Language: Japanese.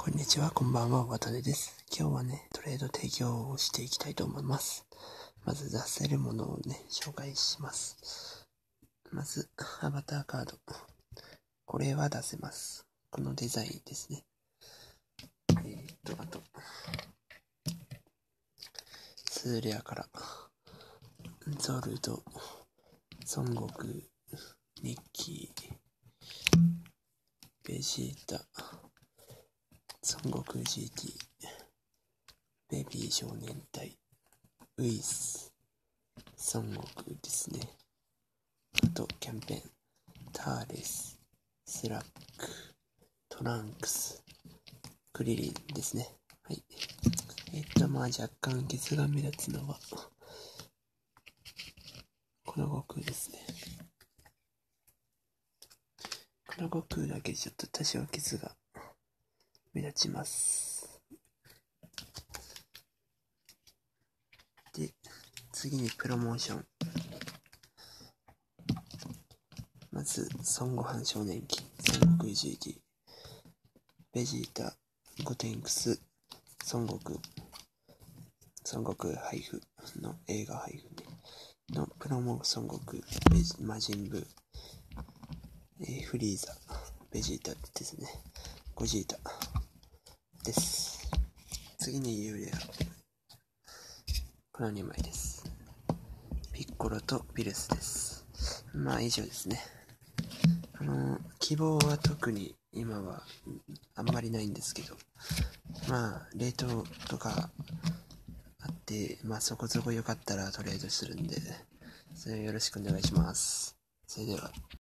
こんにちは、こんばんは、渡辺です。今日はね、トレード提供をしていきたいと思います。まず出せるものをね、紹介します。まず、アバターカード。これは出せます。このデザインですね。あと、スレアから、ゾルド、孫悟空、ミッキー、ベジータ、孫悟空 GT、ベビー少年隊、ウイス、孫悟空ですね。あと、キャンペーン、ターレス、スラック、トランクス、クリリンですね。はい。若干傷が目立つのは、この悟空ですね。この悟空だけちょっと多少傷が目立ちます。で、次にプロモーション。まず、孫悟飯少年期、孫悟空 GT、ベジータ、ゴテンクス、孫悟空配布の映画配布のプロモ孫悟空、魔人ブー、フリーザ、ベジータですね。ゴジータです。次にユーレア。この2枚です。ピッコロとピルスです。まあ以上ですね。希望は特に今はあんまりないんですけど、まあ冷凍とかあって、まあそこそこ良かったらトレードするんで、それよろしくお願いします。それでは。